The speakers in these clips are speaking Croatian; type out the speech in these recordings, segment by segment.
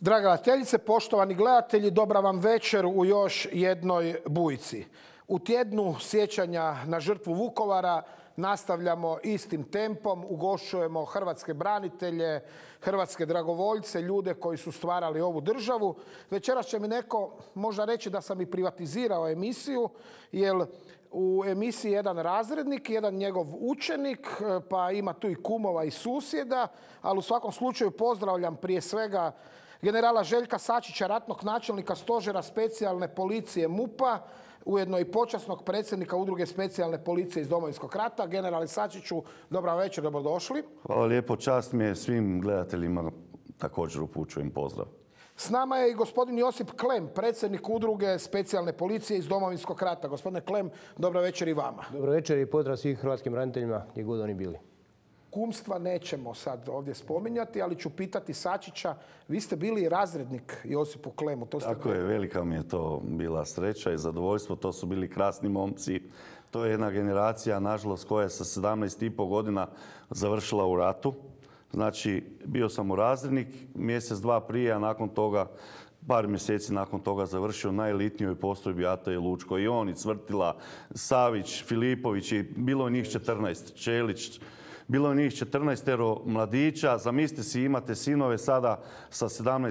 Drage gledateljice, poštovani gledatelji, dobra vam večer u još jednoj bujci. U tjednu sjećanja na žrtvu Vukovara nastavljamo istim tempom, ugošćujemo hrvatske branitelje, hrvatske dragovoljce, ljude koji su stvarali ovu državu. Večeras će mi neko možda reći da sam i privatizirao emisiju, jer u emisiji jedan razrednik, jedan njegov učenik, pa ima tu i kumova i susjeda, ali u svakom slučaju pozdravljam prije svega generala Željka Sačića, ratnog načelnika Stožera specijalne policije MUP-a, ujedno i počasnog predsjednika Udruge specijalne policije iz Domovinskog rata. Generale Sačiću, dobra večer, dobrodošli. Hvala lijepo, čast mi je, svim gledateljima također upućujem pozdrav. S nama je i gospodin Josip Klem, predsjednik Udruge specijalne policije iz Domovinskog rata. Gospodine Klem, dobra večer i vama. Dobro večer i pozdrav svih hrvatskim braniteljima gdje god oni bili. Kumstva nećemo sad ovdje spominjati, ali ću pitati Sačića, vi ste bili razrednik Josipu Klemu. Tako je, velika mi je to bila sreća i zadovoljstvo, to su bili krasni momci. To je jedna generacija, nažalost, koja je sa 17,5 godina završila u ratu. Znači, bio sam u razrednik mjesec, dva prije, a nakon toga, par mjeseci nakon toga završio na elitnijoj postrojbi AT i Lučko. I on, i Cvrtila, Savić, Filipović, i bilo je njih 14, Čelić, bilo je njih 14 mladića. Zamislite si, imate sinove sada sa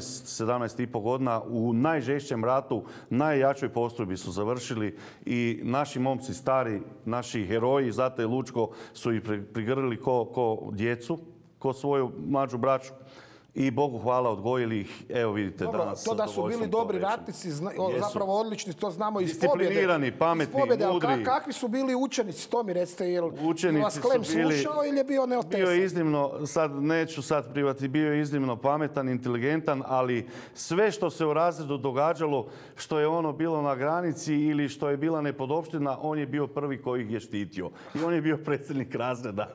17,5 godina u najžešćem ratu, najjačoj postrojbi su završili i naši momci stari, naši heroji iz AT i Lučko su ih prigrlili ko djecu, ko svoju mlađu braću. I Bogu hvala, odgojili ih, evo vidite danas. To da su bili dobri ratnici, zapravo odlični, to znamo iz pobjede. Disciplinirani, pametni, mudri. Ali kakvi su bili učenici, to mi recite, je li vas Klem slušao ili je bio neotesan? Bio je iznimno, neću sad privati, bio je iznimno pametan, inteligentan, ali sve što se u razredu događalo, što je ono bilo na granici ili što je bila nepodopština, on je bio prvi koji ih je štitio. I on je bio predsjednik razreda.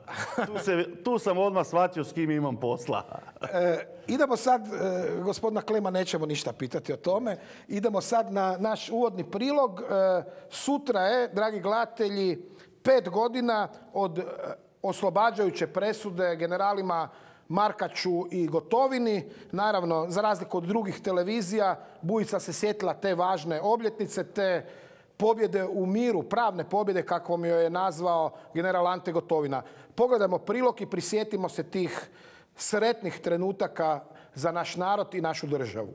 Tu sam odmah shvatio s kim imam posla. Idemo sad, gospodina Klema nećemo ništa pitati o tome, idemo sad na naš uvodni prilog. Sutra je, dragi gledatelji, 5 godina od oslobađajuće presude generalima Markaču i Gotovini. Naravno, za razliku od drugih televizija, Bujica se sjetila te važne obljetnice, te pobjede u miru, pravne pobjede, kakvom joj je nazvao general Ante Gotovina. Pogledajmo prilog i prisjetimo se tih sretnih trenutaka za naš narod i našu državu.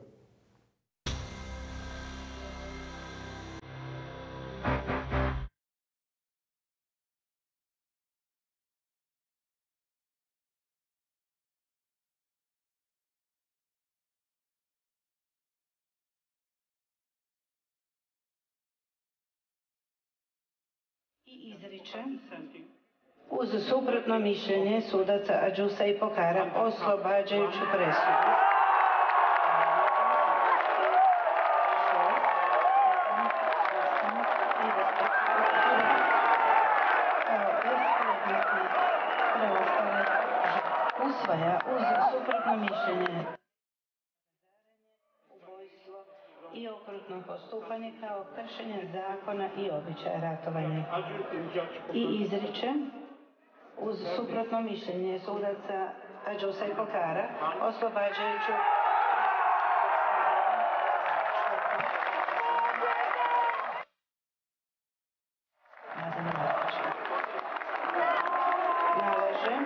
I izričem uz suprotno mišljenje sudaca Ađusa i Pokara oslobađajuću presudu. Usvaja uz suprotno mišljenje ubojstvo i okrutno postupanje kao kršenje zakona i običaja ratovanja. I izričem uz suprotno mišljenje sudaca Ađusa i Pokara oslobađajuću nalažem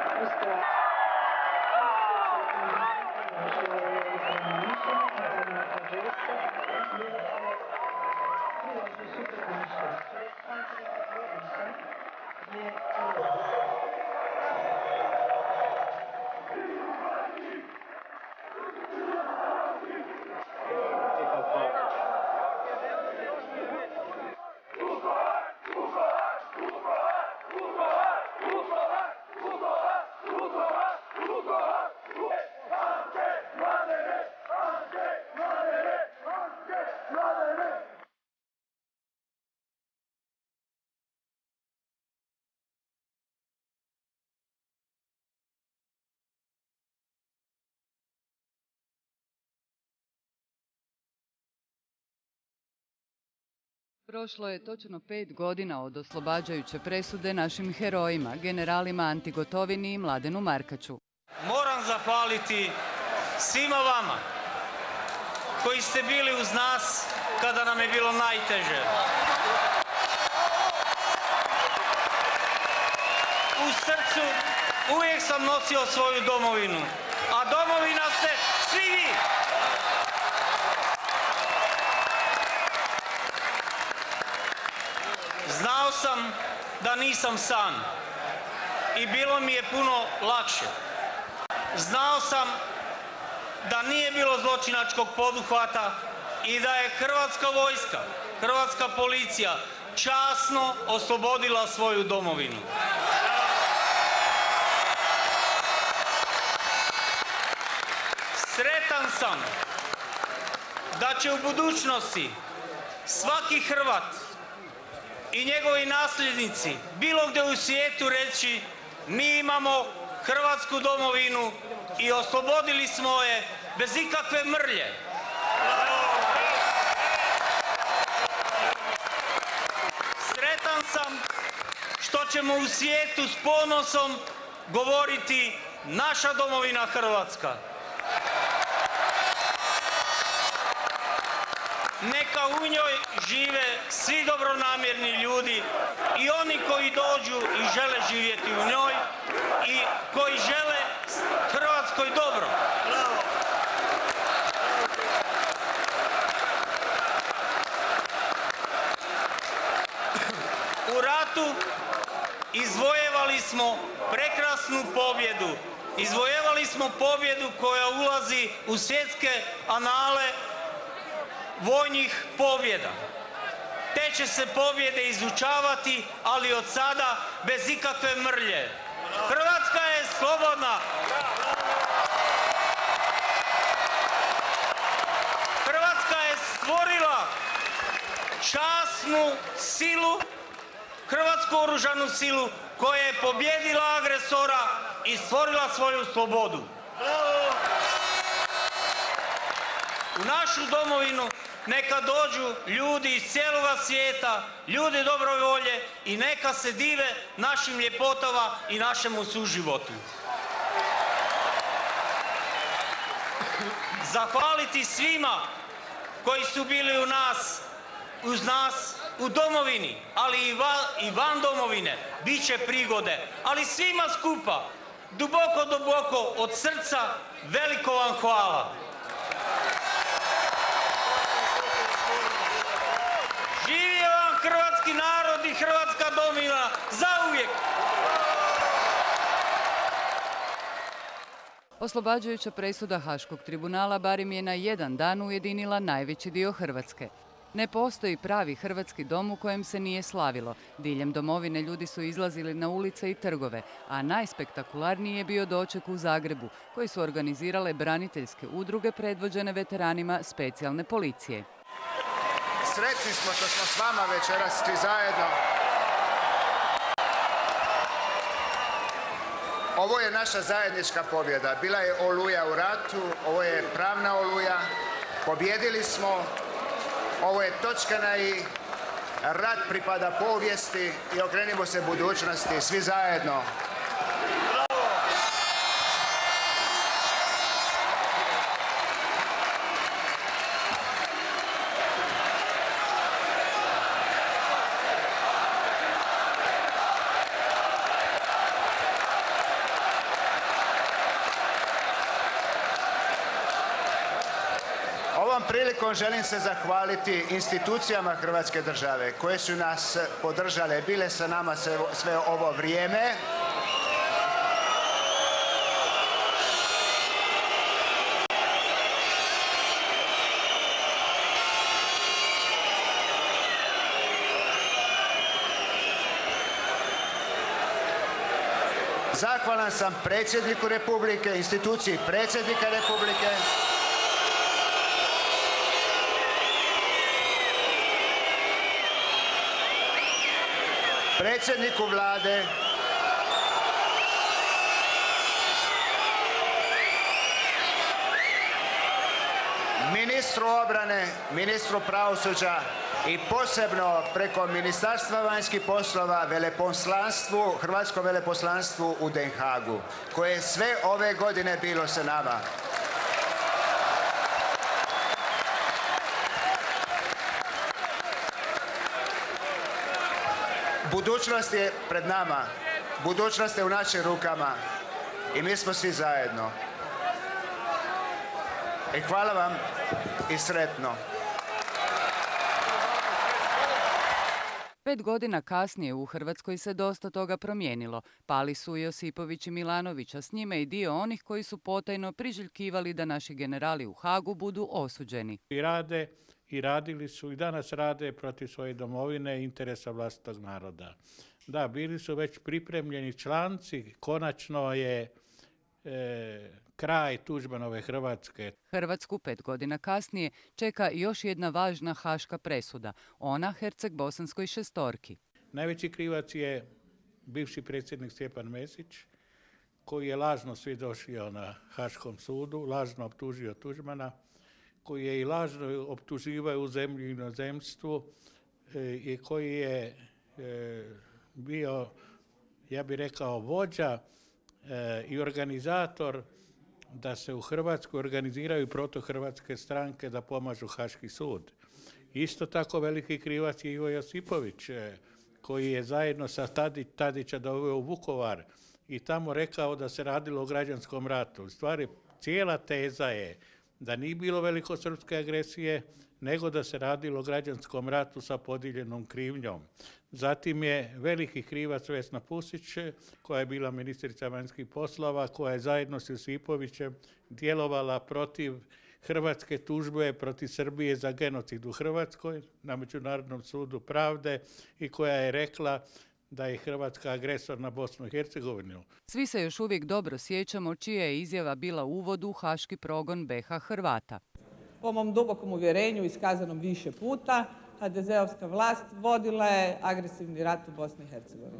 Prošlo je točno 5 godina od oslobađajuće presude našim herojima, generalima Anti Gotovini i Mladenu Markaču. Moram zahvaliti svima vama koji ste bili uz nas kada nam je bilo najteže. U srcu uvijek sam nosio svoju domovinu, a domovina ste svi vi. Znao sam da nisam sam i bilo mi je puno lakše. Znao sam da nije bilo zločinačkog poduhvata i da je Hrvatska vojska, Hrvatska policija časno oslobodila svoju domovinu. Sretan sam da će u budućnosti svaki Hrvat i njegovi nasljednici bilo gdje u svijetu reći: mi imamo Hrvatsku domovinu i oslobodili smo je bez ikakve mrlje. Sretan sam što ćemo u svijetu s ponosom govoriti: naša domovina Hrvatska. Neka u njoj žive svi dobronamjerni ljudi i oni koji dođu i žele živjeti u njoj i koji žele Hrvatskoj dobro. U ratu izvojevali smo prekrasnu pobjedu. Izvojevali smo pobjedu koja ulazi u svjetske anale vojnih pobjeda. Te će se pobjede izučavati, ali od sada bez ikakve mrlje. Hrvatska je slobodna. Hrvatska je stvorila časnu silu, Hrvatsku oružanu silu koja je pobjedila agresora i stvorila svoju slobodu. U našu domovinu neka dođu ljudi iz cijeloga svijeta, ljudi dobre volje i neka se dive našim ljepotama i našemu suživotu. Zahvaliti svima koji su bili uz nas, u domovini, ali i van domovine, bit će prigode. Ali svima skupa, duboko, duboko od srca, veliko vam hvala. Živio vam hrvatski narod i hrvatska domovina zauvijek! Oslobađajuća presuda Haškog tribunala barem je na jedan dan ujedinila najveći dio Hrvatske. Ne postoji pravi hrvatski dom u kojem se nije slavilo. Diljem domovine ljudi su izlazili na ulice i trgove, a najspektakularniji je bio doček u Zagrebu, koji su organizirale braniteljske udruge predvođene veteranima specijalne policije. Sretni smo što smo s vama večeras svi zajedno. Ovo je naša zajednička pobjeda. Bila je oluja u ratu, ovo je pravna oluja. Pobjedili smo. Ovo je točka na i. Rat pripada povijesti i okrenimo se budućnosti svi zajedno. Ovom prilikom želim se zahvaliti institucijama Hrvatske države koje su nas podržale, bile sa nama sve ovo vrijeme. Zahvalan sam predsjedniku Republike, instituciji predsjednika Republike, predsjedniku Vlade, ministru obrane, ministru pravosuđa i posebno preko Ministarstva vanjskih poslova veleposlanstvu, Hrvatskom veleposlanstvu u Den Haagu, koje je sve ove godine bilo sa nama. Budućnost je pred nama. Budućnost je u našim rukama. I mi smo svi zajedno. I hvala vam i sretno. 5 godina kasnije u Hrvatskoj se dosta toga promijenilo. Pali su Josipović i Milanović, a s njime i dio onih koji su potajno priželjkivali da naši generali u Hagu budu osuđeni. I rade i radili su i danas rade protiv svoje domovine i interesa vlastitog naroda. Da, bili su već pripremljeni članci, konačno je kraj Tuđmanove Hrvatske. Hrvatsku 5 godina kasnije čeka još jedna važna haška presuda, ona Herceg-Bosanskoj šestorki. Najveći krivac je bivši predsjednik Stjepan Mesić, koji je lažno svjedočio na Haškom sudu, lažno optužio Tuđmana, koji je i lažno optuživao u zemlji i inozemstvu i koji je bio, ja bih rekao, vođa i organizator da se u Hrvatskoj organiziraju protuhrvatske stranke da pomažu Haški sud. Isto tako veliki krivac je Ivo Josipović, koji je zajedno sa Tadića doveo u Vukovar i tamo rekao da se radilo o građanskom ratu. U stvari, cijela teza je da nije bilo velikosrpske agresije, nego da se radilo o građanskom ratu sa podijeljenom krivnjom. Zatim je veliki krivac Vesna Pusić, koja je bila ministrica vanjskih poslova, koja je zajedno s Josipovićem djelovala protiv hrvatske tužbe protiv Srbije za genocid u Hrvatskoj na Međunarodnom sudu pravde i koja je rekla da je Hrvatska agresor na Bosnu i Hercegovinu. Svi se još uvijek dobro sjećamo čija je izjava bila uvod u haški progon BiH Hrvata. Po mom dubokom uvjerenju, iskazanom više puta, HDZ-ovska vlast vodila je agresivni rat u Bosni i Hercegovini.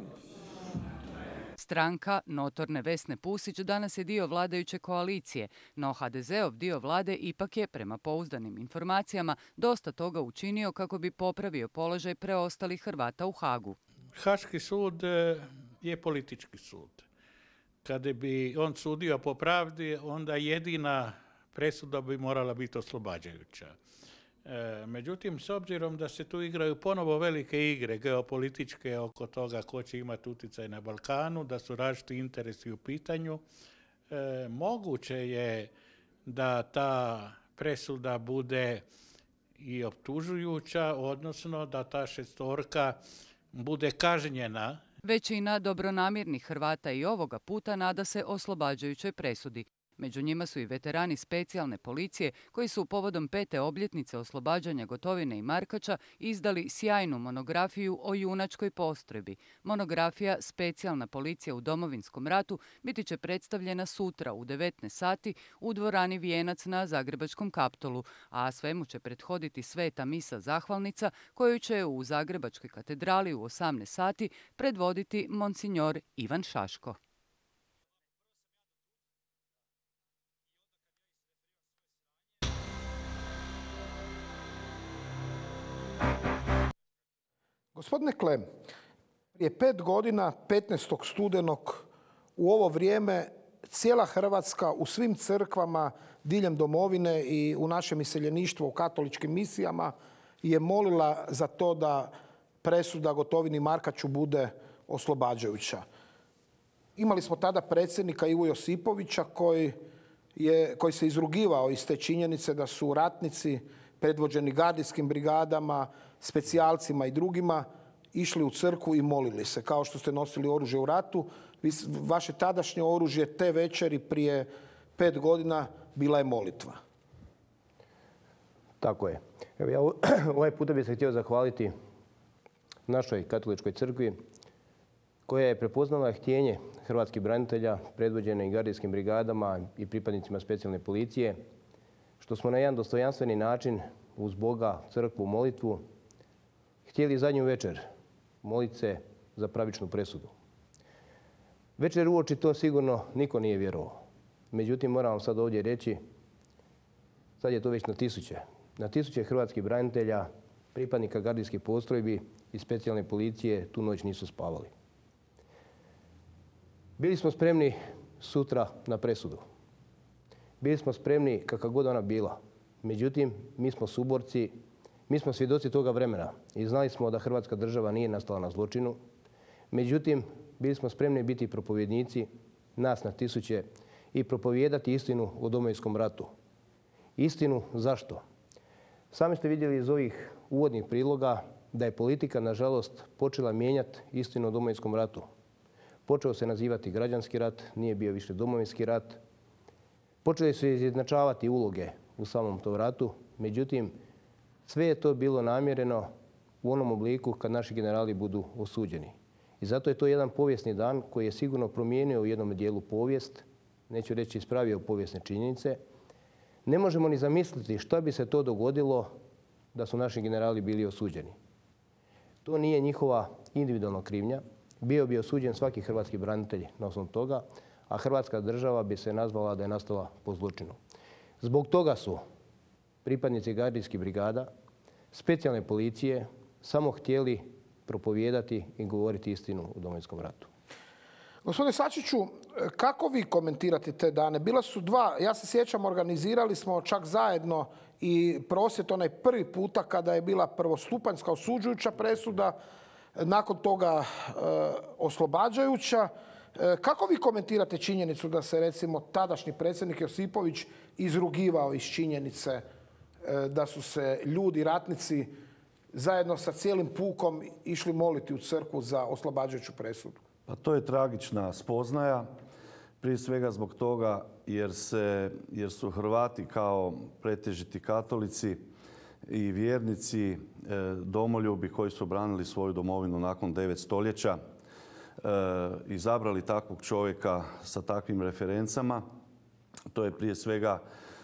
Stranka notorne Vesne Pusić danas je dio vladajuće koalicije, no HDZ-ov dio vlade ipak je, prema pouzdanim informacijama, dosta toga učinio kako bi popravio položaj preostalih Hrvata u Hagu. Haški sud je politički sud. Kada bi on sudio po pravdi, onda jedina presuda bi morala biti oslobađajuća. Međutim, s obzirom da se tu igraju ponovo velike igre geopolitičke oko toga ko će imati utjecaj na Balkanu, da su različiti interesi u pitanju, moguće je da ta presuda bude i optužujuća, odnosno da ta šestorka bude kažnjena. Većina dobronamjernih Hrvata i ovoga puta nada se oslobađajućoj presudi. Među njima su i veterani specijalne policije koji su povodom 5. obljetnice oslobađanja Gotovine i Markača izdali sjajnu monografiju o junačkoj postrojbi. Monografija Specijalna policija u Domovinskom ratu biti će predstavljena sutra u 19 sati u dvorani Vijenac na Zagrebačkom Kaptolu, a svemu će prethoditi sveta misa zahvalnica koju će u Zagrebačkoj katedrali u 18 sati predvoditi monsignor Ivan Šaško. Gospodine Klem, prije 5 godina, 15. studenog, u ovo vrijeme cijela Hrvatska u svim crkvama diljem domovine i u našem iseljeništvu u katoličkim misijama je molila za to da presuda Gotovini i Markaču bude oslobađajuća. Imali smo tada predsjednika Ivu Josipovića koji se izrugivao iz te činjenice da su ratnici predvođeni gardijskim brigadama, specijalcima i drugima išli u crkvu i molili se. Kao što ste nosili oružje u ratu, vaše tadašnje oružje te večeri prije 5 godina bila je molitva. Tako je. Evo ja ovaj puta bih se htio zahvaliti našoj katoličkoj crkvi koja je prepoznala htjenje hrvatskih branitelja predvođene i gardijskim brigadama i pripadnicima specijalne policije, što smo na jedan dostojanstveni način uz Boga, crkvu, molitvu htjeli zadnju večer moliti se za pravičnu presudu. Večer uoči to sigurno niko nije vjerovao. Međutim, moram vam sad ovdje reći, sad je to već na tisuće. Na tisuće hrvatskih branitelja, pripadnika gardijskih postrojbi i specijalne policije tu noć nisu spavali. Bili smo spremni sutra na presudu. Bili smo spremni kakva god ona bila. Međutim, mi smo suborci, mi smo svjedoci toga vremena i znali smo da Hrvatska država nije nastala na zločinu, Međutim, bili smo spremni biti propovjednici, nas na tisuće, i propovijedati istinu o Domovinskom ratu. Istinu zašto? Sami ste vidjeli iz ovih uvodnih priloga da je politika, nažalost, počela mijenjati istinu o Domovinskom ratu. Počeo se nazivati građanski rat, nije bio više Domovinski rat. Počeli su izjednačavati uloge u samom tom ratu, međutim, sve je to bilo namjereno u onom obliku kad naši generali budu osuđeni. I zato je to jedan povijesni dan koji je sigurno promijenio u jednom dijelu povijest, neću reći ispravio povijesne činjenice. Ne možemo ni zamisliti što bi se to dogodilo da su naši generali bili osuđeni. To nije njihova individualna krivnja. Bio bi osuđen svaki hrvatski branitelj na osnovu toga, a Hrvatska država bi se nazvala da je nastala po zločinu. Zbog toga su pripadnici gardijskih brigada, specijalne policije samo htjeli propovijedati i govoriti istinu o Domovinskom ratu. Gospodine Sačiću, kako vi komentirate te dane? Bila su dva, ja se sjećam, organizirali smo čak zajedno i prosvjed onaj prvi puta kada je bila prvostupanjska osuđujuća presuda, nakon toga oslobađajuća. Kako vi komentirate činjenicu da se, recimo, tadašnji predsjednik Josipović izrugivao iz činjenice da su se ljudi, ratnici, zajedno sa cijelim pukom išli moliti u crkvu za oslobađajuću presudu? Pa to je tragična spoznaja, prije svega zbog toga jer su Hrvati kao pretežiti katolici i vjernici, domoljubi koji su branili svoju domovinu nakon 9 stoljeća, izabrali takvog čovjeka sa takvim referencama. To je prije svega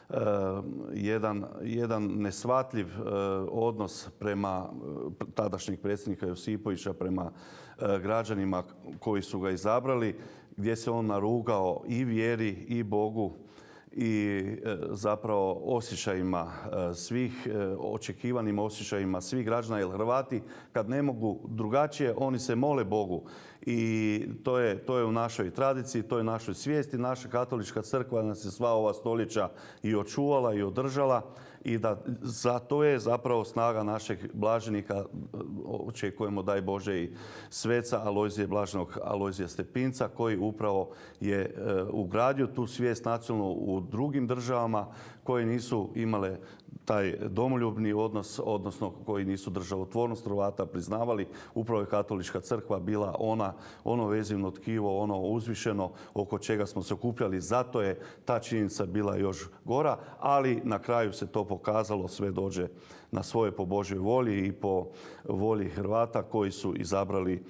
jedan neshvatljiv odnos prema tadašnjeg predsjednika Josipovića, prema građanima koji su ga izabrali, gdje se on narugao i vjeri i Bogu i zapravo osjećajima svih, očekivanim osjećajima svih građana, jer Hrvati kad ne mogu drugačije, oni se mole Bogu. I to je u našoj tradiciji, to je u našoj svijesti. Naša katolička crkva nas je sva ova stoljeća i očuvala i održala i da za to je zapravo snaga našeg blaženika. Očekujemo, daj Bože, i sveca blaženog Alojzija Stepinca, koji upravo je ugradio tu svijest nacionalnu u drugim državama koje nisu imale taj domoljubni odnos, odnosno koji nisu državotvornost Hrvata priznavali. Upravo je katolička crkva bila ono vezivno tkivo, ono uzvišeno oko čega smo se okupljali. Zato je ta činjenica bila još gora, ali na kraju se to pokazalo, sve dođe na svoje po Božjoj volji i po volji Hrvata koji su izabrali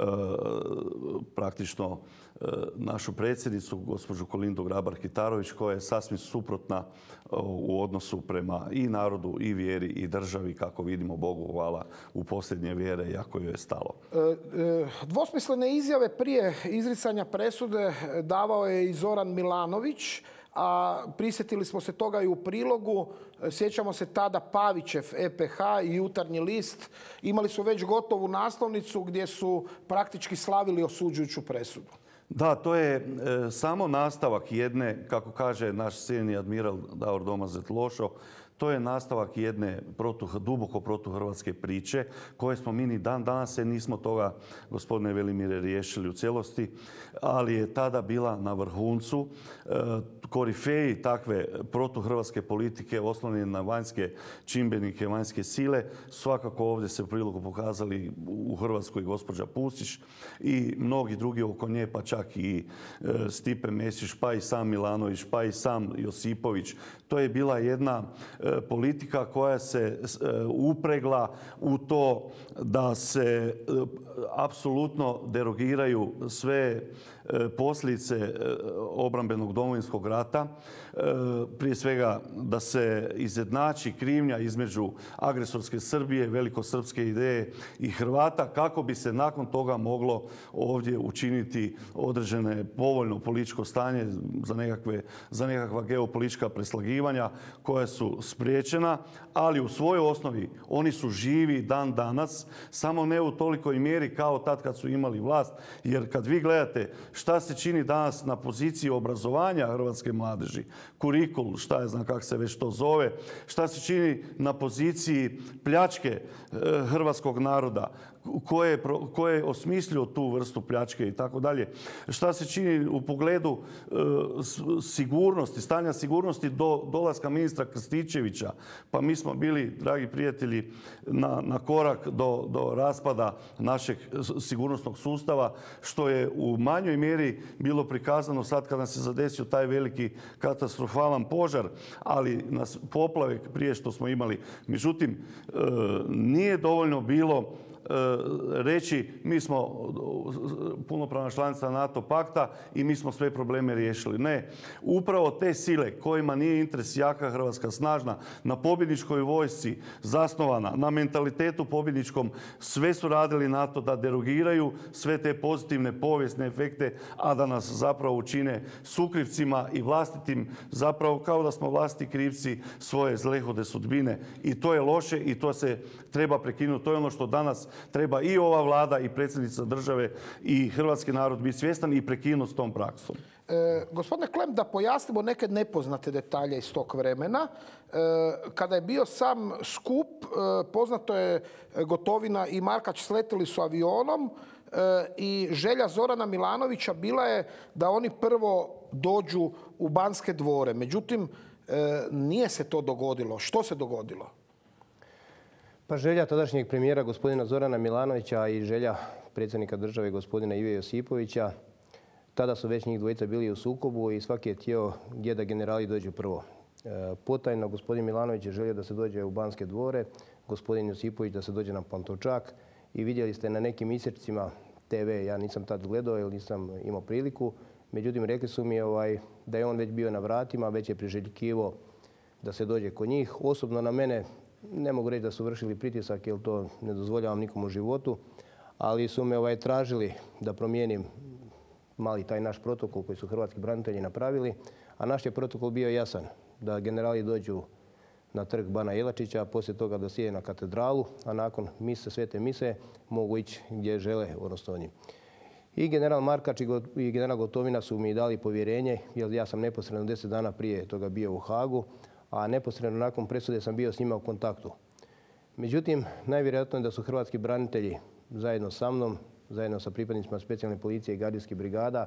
praktično našu predsjednicu, gospođu Kolindu Grabar-Kitarović, koja je sasvim suprotna u odnosu prema i narodu, i vjeri, i državi, kako vidimo, Bogu hvala, u posljednje vjere, jako joj je stalo. Dvosmislene izjave prije izricanja presude davao je i Zoran Milanović, a prisjetili smo se toga i u prilogu. Sjećamo se tada Pavićev EPH i Jutarnji list imali su već gotovu naslovnicu gdje su praktički slavili osuđujuću presudu. Da, to je samo nastavak jedne, kako kaže naš cijenjeni admiral Davor Domazet Lošo, to je nastavak jedne duboko protuhrvatske priče koje smo mi ni dan danas se nismo toga, gospodine Velimire, riješili u cijelosti, ali je tada bila na vrhuncu. Korifeji takve protuhrvatske politike oslonjene na vanjske čimbenike, vanjske sile, svakako ovdje se u prilogu pokazali u Hrvatskoj gospođa Pusić i mnogi drugi oko nje, pa čak i Stipe Mesić, pa i sam Milanović, pa i sam Josipović. To je bila jedna politika koja se upregla u to da se apsolutno derogiraju sve posljedice obrambenog Domovinskog rata. Prije svega da se izjednači krivnja između agresorske Srbije, velikosrpske ideje i Hrvata, kako bi se nakon toga moglo ovdje učiniti određene povoljno političko stanje za nekakva geopolitička preslagivanja koja su spriječena, ali u svojoj osnovi oni su živi dan danas, samo ne u tolikoj mjeri kao tad kad su imali vlast, jer kad vi gledate šta se čini danas na poziciji obrazovanja hrvatske mladeži, kurikul, šta je znam kako se već to zove, šta se čini na poziciji pljačke hrvatskog naroda, ko je osmislio tu vrstu pljačke i tako dalje. Šta se čini u pogledu sigurnosti, stanja sigurnosti do dolaska ministra Krstičevića. Pa mi smo bili, dragi prijatelji, na korak do raspada našeg sigurnosnog sustava, što je u manjoj mjeri bilo prikazano sad kada se zadesio taj veliki katastrofalan požar, ali nas poplave prije što smo imali. Međutim, nije dovoljno bilo reći mi smo punopravna članica NATO pakta i mi smo sve probleme riješili. Ne, upravo te sile kojima nije interes jaka Hrvatska, snažna, na pobjedničkoj vojsci zasnovana, na mentalitetu pobjedničkom, sve su radili na to da derogiraju sve te pozitivne povijesne efekte, a da nas zapravo učine sukrivcima i vlastitim, zapravo kao da smo vlastiti krivci svoje zlehode sudbine. I to je loše i to se treba prekinuti. To je ono što danas treba i ova Vlada i predsjednica države i hrvatski narod biti svjestan i prekinuti s tom praksom. Gospodine Klem, da pojasnimo neke nepoznate detalje iz tog vremena. Kada je bio sam skup, poznato je Gotovina i Markač sletili su avionom i želja Zorana Milanovića bila je da oni prvo dođu u Banske dvore. Međutim, nije se to dogodilo. Što se dogodilo? Pa želja tadašnjeg premijera gospodina Zorana Milanovića i želja predsjednika države gospodina Ive Josipovića, tada su već njih dvojica bili u sukobu i svaki je htio gdje da generali dođu prvo. Potajno gospodin Milanović je želio da se dođe u Banske dvore, gospodin Josipović da se dođe na Pantovčak i vidjeli ste na nekim isječcima TV, ja nisam tad gledao jer nisam imao priliku, međutim rekli su mi da je on već bio na vratima, već je priželjkivao da se dođe kod njih. Osobno na mene ne mogu reći da su vršili pritisak jer to ne dozvoljavam nikom u životu, ali su me tražili da promijenim mali taj naš protokol koji su hrvatski branitelji napravili, a naš je protokol bio jasan, da generali dođu na trg Bana Jelačića, poslije toga da sjede na katedralu, a nakon mise, svete mise, mogu ići gdje žele, odnosno oni. I general Markač i general Gotovina su mi dali povjerenje, jer ja sam neposredno 10 dana prije toga bio u Hagu, a neposredno nakon presude sam bio s njima u kontaktu. Međutim, najvjerojatnije je da su hrvatski branitelji zajedno sa mnom, zajedno sa pripadnicima specijalne policije i gardijskih brigada,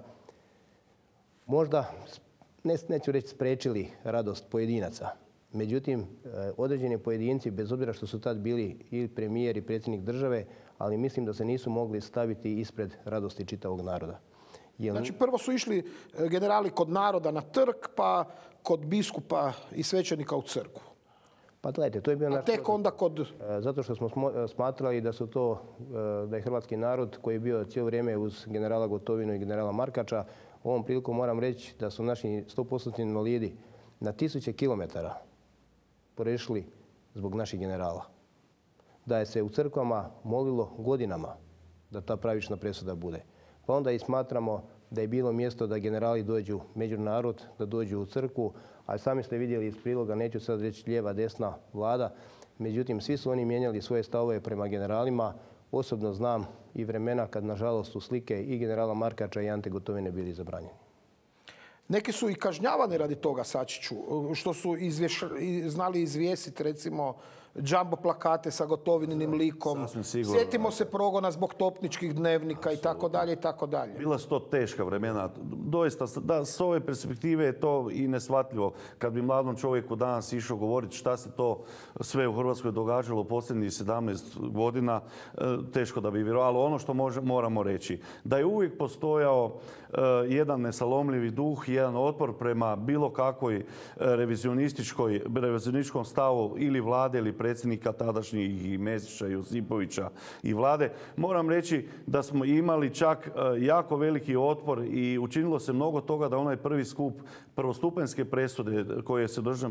možda, neću reći spriječili radost pojedinaca. Međutim, određeni pojedinci, bez obzira što su tad bili i premijer i predsjednik države, ali mislim da se nisu mogli staviti ispred radosti čitavog naroda. Znači, prvo su išli generali kod naroda na trg, pa kod biskupa i svećenika u crkvu. Pa gledajte, to je bio naš... A tek onda kod... Zato što smo smatrali da je hrvatski narod koji je bio cijelo vrijeme uz generala Gotovinu i generala Markača, ovom prilikom moram reći da su naši 100% invalidi na 1000 kilometara prešli zbog naših generala. Da je se u crkvama molilo godinama da ta pravična presuda bude. Pa onda i smatramo da je bilo mjesto da generali dođu među narod, da dođu u crkvu, a sami ste vidjeli iz priloga, neću sad reći lijeva, desna vlada, međutim svi su oni mijenjali svoje stavove prema generalima. Osobno znam i vremena kad nažalost su slike i generala Markača i Ante Gotovine bili zabranjeni. Neki su i kažnjavani radi toga, Sačiću, što su znali izvjesiti, recimo, džambo plakate sa Gotovininim likom. Sjetimo se progona zbog topničkih dnevnika i tako dalje i tako dalje. Bila su to teška vremena. Doista, da, s ove perspektive je to i neshvatljivo. Kad bi mladom čovjeku danas išao govoriti šta se to sve u Hrvatskoj događalo u posljednjih 17 godina, teško da bi vjerovalo. Ali ono što moramo reći, da je uvijek postojao jedan nesalomljivi duh, jedan otpor prema bilo kakvoj revizionističkom stavu ili vlade ili predsjednika tadašnjih i Mesića, Josipovića i vlade. Moram reći da smo imali čak jako veliki otpor i učinilo se mnogo toga da onaj prvi skup prvostupanjske presude koji je se održan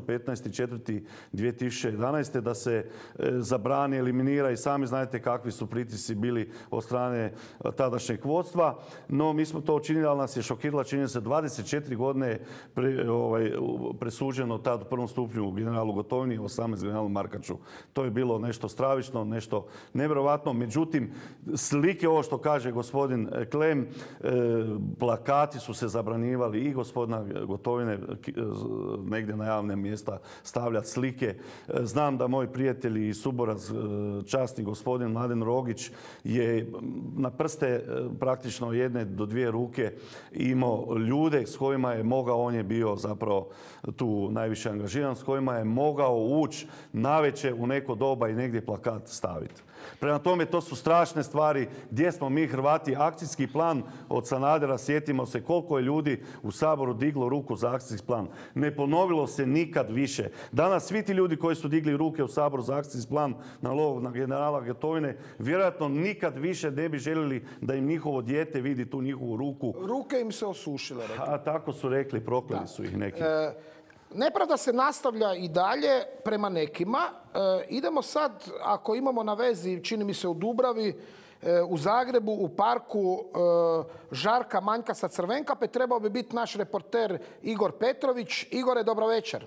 15.4.2011. da se zabrani, eliminira i sami znate kakvi su pritisci bili od strane tadašnjeg vodstva. No, mi smo to učinili, ali nas je šokirala činjenica 24 godine presuđeno tad u prvom stupnju generalu Gotovini, 18 generalu Markaču. To je bilo nešto stravično, nešto nevjerojatno. Međutim, slike, ovo što kaže gospodin Klem, plakati su se zabranjivali i gospodina Gotovine negdje na javne mjesta stavljati slike. Znam da moj prijatelj i suborac, časni gospodin Mladen Rogić, je na prste praktično 1 do 2 ruke imao ljude s kojima je mogao, on je bio zapravo tu najviše angažiran, s kojima je mogao ući navečer u neko doba i negdje plakat staviti. Prema tome, to su strašne stvari gdje smo mi Hrvati. Akcijski plan od Sanadera, sjetimo se koliko je ljudi u Saboru diglo ruku za akcijski plan. Ne ponovilo se nikad više. Danas svi ti ljudi koji su digli ruke u Saboru za akcijski plan na lov na generala Gotovine, vjerojatno nikad više ne bi željeli da im njihovo dijete vidi tu njihovu ruku. Ruke im se osušile. A tako su rekli, prokleli su ih neki. Nepravda se nastavlja i dalje prema nekima. Idemo sad, ako imamo na vezi, čini mi se u Dubravi, u Zagrebu, u parku Žarka Manjkasa Crvenkape, trebao bi biti naš reporter Igor Petrović. Igore, dobro večer.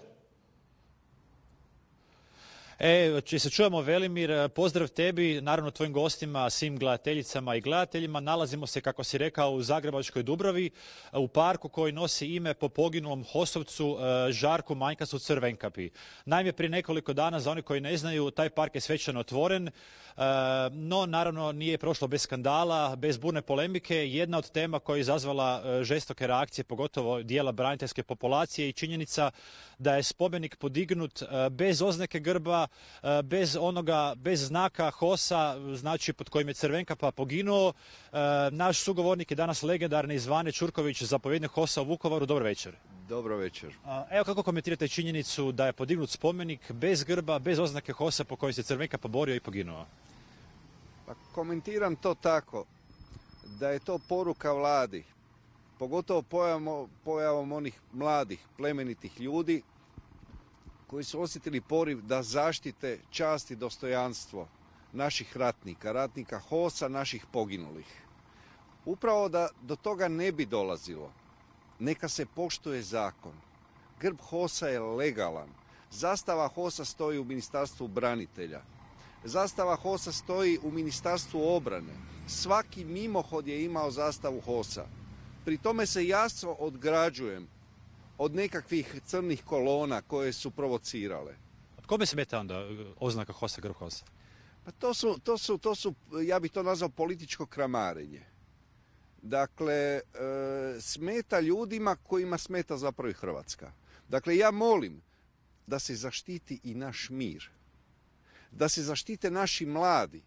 Če se čujemo, Velimir, pozdrav tebi, naravno tvojim gostima, svim gledateljicama i gledateljima. Nalazimo se, kako si rekao, u Zagrebačkoj Dubravi, u parku koji nosi ime po poginulom HOS-ovcu Žarku Manjkasu Crvenkapi. Naime, prije nekoliko dana, za one koji ne znaju, taj park je svečano otvoren, no naravno nije prošlo bez skandala, bez burne polemike. Jedna od tema koja je izazvala žestoke reakcije, pogotovo dijela braniteljske populacije, i činjenica da je spomenik podignut bez oznake grba, bez znaka HOS-a, znači pod kojim je Crvenkapa poginuo. Naš sugovornik je danas legendarni Zvane Čurković, zapovjednik HOS-a u Vukovaru. Dobro večer. Dobro večer. Evo, kako komentirate činjenicu da je podignut spomenik bez grba, bez oznake HOS-a po kojim se Crvenkapa borio i poginuo? Pa komentiram to tako da je to poruka vladi, pogotovo pojavom onih mladih, plemenitih ljudi koji su osjetili poriv da zaštite čast i dostojanstvo naših ratnika, ratnika HOS-a, naših poginulih. Upravo da do toga ne bi dolazilo, neka se poštuje zakon. Grb HOS-a je legalan. Zastava HOS-a stoji u Ministarstvu branitelja. Zastava HOS-a stoji u Ministarstvu obrane. Svaki mimohod je imao zastavu HOS-a. Pri tome se jasno odgrađujem od nekakvih crnih kolona koje su provocirale. Od kome smeta onda oznaka HOS-a, grb HOS-a? Pa to su, ja bih to nazvao političko kramarenje. Dakle, smeta ljudima kojima smeta zapravo i Hrvatska. Dakle, ja molim da se zaštiti i naš mir. Da se zaštite naši mladi.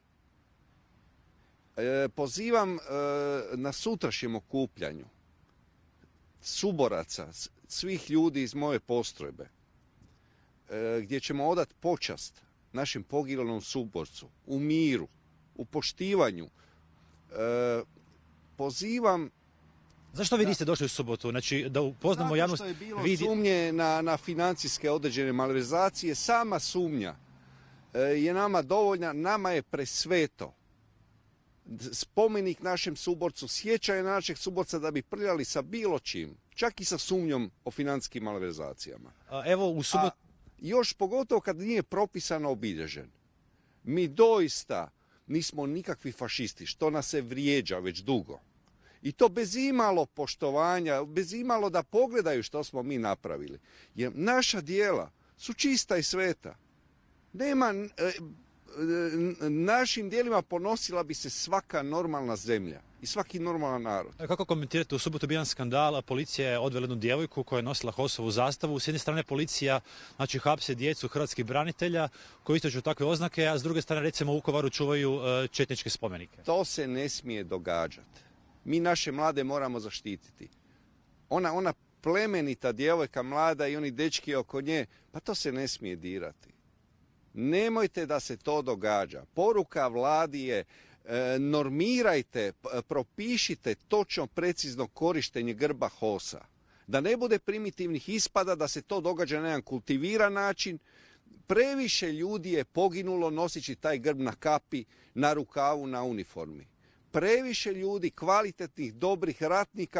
Pozivam na sutrašnjem okupljanju suboraca, svih ljudi iz moje postrojbe, gdje ćemo odati počast našem poginulom suborcu, u miru, u poštivanju. Pozivam... Zašto vi niste došli u subotu? Znači, da upoznamo javnost... Zato što je bilo sumnje na financijske određene malverzacije. Sama sumnja je nama dovoljna, nama je presveto. Spomenik našem suborcu, sjećanje našeg suborca da bi prljali sa bilo čim, čak i sa sumnjom o financijskim malverzacijama. Evo u subotu... Još pogotovo kad nije propisano obilježen. Mi doista nismo nikakvi fašisti, što nas se vrijeđa već dugo. I to bez imalo poštovanja, bez imalo da pogledaju što smo mi napravili. Jer naša djela su čista i sveta. Nema... Našim djelima ponosila bi se svaka normalna zemlja i svaki normalan narod. Kako komentirate, u subotu bio jedan skandal, a policija je odvela jednu djevojku koja je nosila HOS-ovu zastavu. S jedne strane policija, znači, hapse djecu hrvatskih branitelja koji ističu takve oznake, a s druge strane, recimo, u Vukovaru čuvaju četničke spomenike. To se ne smije događati. Mi naše mlade moramo zaštititi. Ona plemenita djevojka mlada i oni dečki oko nje, pa to se ne smije dirati. Nemojte da se to događa. Poruka vladi je normirajte, propišite točno precizno korištenje grba HOS-a. Da ne bude primitivnih ispada, da se to događa na jedan kultiviran način. Previše ljudi je poginulo noseći taj grb na kapi, na rukavu, na uniformi. Previše ljudi, kvalitetnih, dobrih ratnika,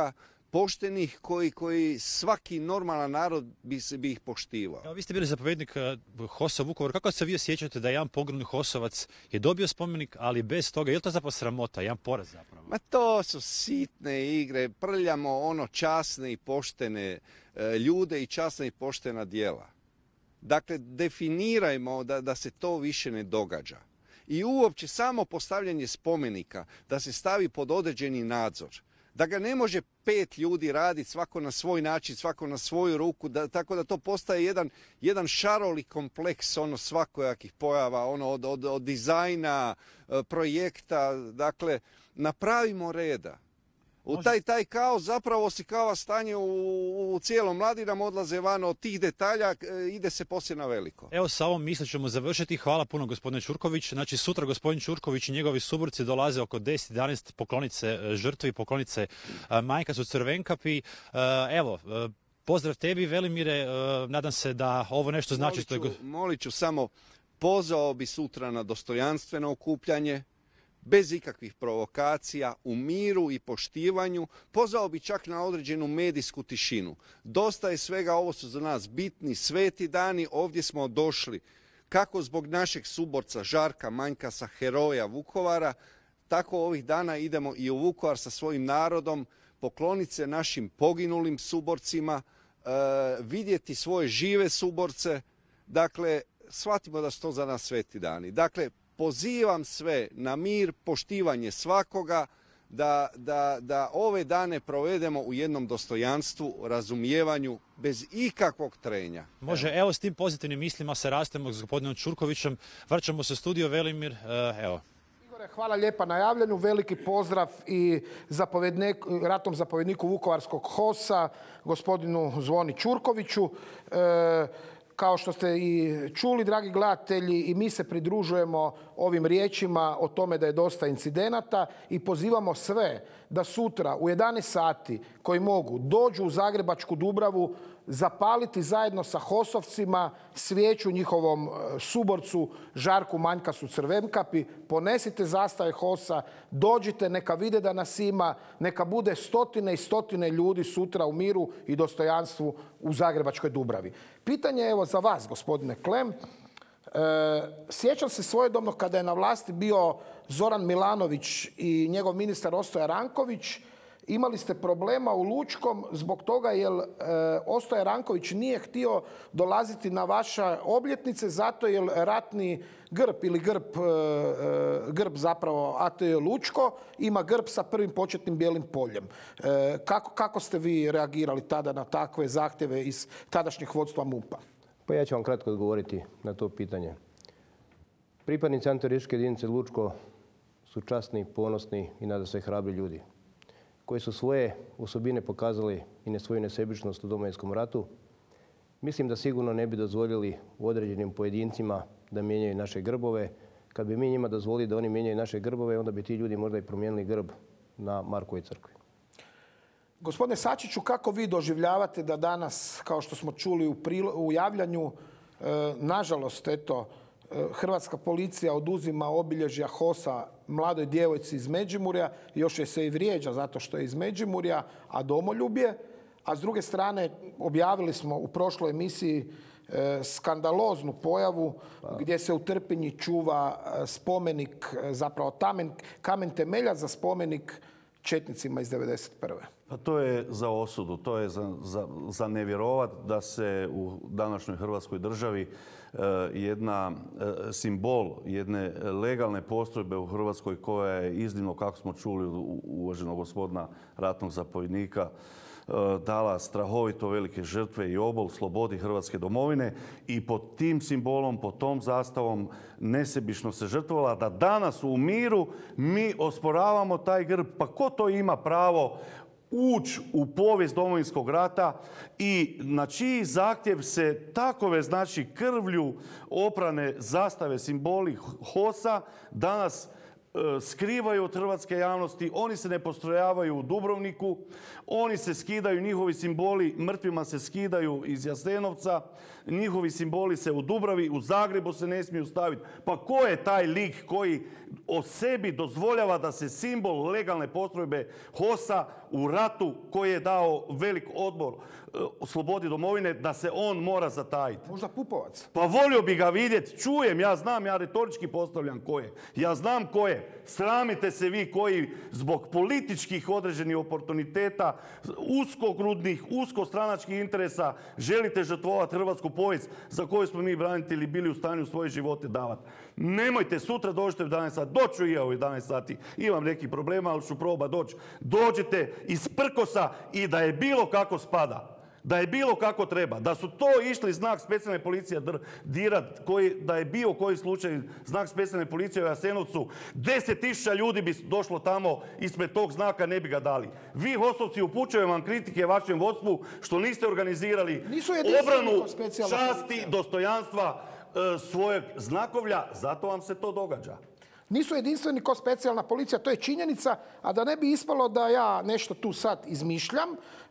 poštenih koji svaki normalan narod bi ih poštivao. Evo, vi ste bili zapovjednik HOS-a u Vukovaru. Kako se vi osjećate da jedan poginuli HOS-ovac je dobio spomenik, ali bez toga? Je li to zapravo sramota, jedan poraz zapravo? Ma to su sitne igre, prljamo časne i poštene ljude i časna i poštena djela. Dakle, definirajmo da se to više ne događa. I uopće samo postavljanje spomenika, da se stavi pod određeni nadzor. Da ga ne može 5 ljudi raditi, svako na svoj način, svako na svoju ruku, tako da to postaje jedan šarolik kompleks svakojakih pojava, od dizajna, projekta. Dakle, napravimo reda. U taj kaos zapravo osikava stanje u cijelom. Mladi nam odlaze van od tih detalja, ide se poslije na veliko. Evo, sa ovom misli ćemo završiti. Hvala puno, gospodine Ćurković. Znači, sutra gospodin Ćurković i njegovi suborci dolaze oko 10-11 poklonit se žrtvi, poklonit se Manjkasu Crvenkapi. Evo, pozdrav tebi, Velimire. Nadam se da ovo nešto znači. Molit ću samo, pozvao bi sutra na dostojanstveno okupljanje, bez ikakvih provokacija, u miru i poštivanju. Pozvao bi čak na određenu medijsku tišinu. Dosta je svega, ovo su za nas bitni, sveti dani. Ovdje smo došli kako zbog našeg suborca Žarka Manjkasa, heroja Vukovara, tako ovih dana idemo i u Vukovar sa svojim narodom, pokloniti se našim poginulim suborcima, vidjeti svoje žive suborce. Dakle, shvatimo da su to za nas sveti dani. Dakle, pozivam sve na mir, poštivanje svakoga, da ove dane provedemo u jednom dostojanstvu, razumijevanju, bez ikakvog trenja. Može, evo s tim pozitivnim mislima se rastemo s gospodinom Ćurkovićem. Vraćamo se u studio, Velimir, evo. Igore, hvala lijepa na javljanju. Veliki pozdrav i ratnom zapovjedniku Vukovarskog HOS-a, gospodinu Zvoni Ćurkoviću. Kao što ste i čuli, dragi gledatelji, i mi se pridružujemo ovim riječima o tome da je dosta incidenata i pozivamo sve da sutra u 11 sati koji mogu dođu u Zagrebačku Dubravu zapaliti zajedno sa HOS-ovcima svijeću njihovom suborcu Žarku Manjkasu Crvenkapi. Ponesite zastave HOS-a, dođite, neka vide da nas ima, neka bude stotine i stotine ljudi sutra u miru i dostojanstvu u Zagrebačkoj Dubravi. Pitanje je evo za vas, gospodine Klem. Sjećam se svojedobno kada je na vlasti bio Zoran Milanović i njegov ministar Ostoja Ranković. Imali ste problema u Lučkom zbog toga jer Ostoja Ranković nije htio dolaziti na vaše obljetnice zato jer ratni grb ili grb zapravo ATO Lučko ima grb sa prvim početnim bijelim poljem. Kako ste vi reagirali tada na takve zahtjeve iz tadašnjeg vodstva MUP-a? Pa ja ću vam kratko odgovoriti na to pitanje. Pripadnici antiterorističke jedinice Lučko su časni, ponosni i nadasve hrabri ljudi koji su svoje osobine pokazali i svoju nesebičnost u Domovinskom ratu. Mislim da sigurno ne bi dozvolili određenim pojedincima da mijenjaju naše grbove. Kad bi mi njima dozvolili da oni mijenjaju naše grbove, onda bi ti ljudi možda i promijenili grb na Markovoj crkvi. Gospodine Sačiću, kako vi doživljavate da danas, kao što smo čuli u javljanju, nažalost, eto, hrvatska policija oduzima obilježja HOS-a mladoj djevojci iz Međimurja, još je se i vrijeđa zato što je iz Međimurja, a domoljubje. A s druge strane, objavili smo u prošloj emisiji skandaloznu pojavu gdje se u Trpinji čuva spomenik, zapravo kamen temeljac za spomenik četnicima iz 1991. Pa to je za osudu, to je za nevjerovat da se u današnjoj Hrvatskoj državi jedna simbol jedne legalne postrojbe u Hrvatskoj koja je iznimno, kako smo čuli uvaženog gospodina ratnog zapovjednika, dala strahovito velike žrtve i obol slobodi Hrvatske domovine i pod tim simbolom, pod tom zastavom nesebično se žrtvovala da danas u miru mi osporavamo taj grb. Pa ko to ima pravo ući u povijest Domovinskog rata i na čiji zahtjev se takove, znači, krvlju oprane zastave, simboli HOS-a danas skrivaju od hrvatske javnosti, oni se ne postrojavaju u Dubrovniku, oni se skidaju, njihovi simboli mrtvima se skidaju iz Jasenovca, njihovi simboli se u Dubravi, u Zagrebu se ne smiju staviti. Pa ko je taj lik koji o sebi dozvoljava da se simbol legalne postrojbe HOS-a u ratu koji je dao velik odbor slobodi domovine, da se on mora zatajiti? Možda Pupovac. Pa volio bi ga vidjeti, čujem, ja znam, ja retorički postavljam ko je. Ja znam ko je. Sramite se vi koji zbog političkih određenih oportuniteta, uskogrudnih, uskostranačkih interesa želite žrtvovati hrvatsku povijest za koju smo mi branitelji bili u stanju svoje živote davati. Nemojte, sutra dođite u 11 sati, doću i ja u 11 sati, imam nekih problema, ali ću probati doći. Dođite iz prkosa i da je bilo kako spada. Da je bilo kako treba, da su to išli znak specijalne policije dirat, da je bio koji slučaj znak specijalne policije u Jasenovcu, 10.000 ljudi bi došlo tamo, ispred tog znaka ne bi ga dali. Vi HOS-ovci, upućujem vam kritike vašem vodstvu što niste organizirali obranu časti, dostojanstva svojeg znakovlja, zato vam se to događa. Nisu jedinstveni ko specijalna policija, to je činjenica, a da ne bi ispalo da ja nešto tu sad izmišljam,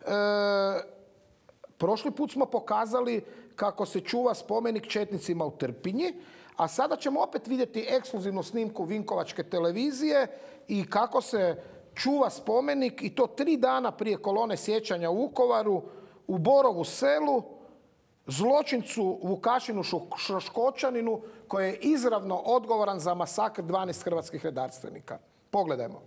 prošli put smo pokazali kako se čuva spomenik četnicima u Trpinji, a sada ćemo opet vidjeti ekskluzivnu snimku Vinkovačke televizije i kako se čuva spomenik, i to 3 dana prije kolone sjećanja u Vukovaru, u Borovu selu, zločincu Vukašinu Šoškočaninu koji je izravno odgovoran za masakr 12 hrvatskih redarstvenika. Pogledajmo.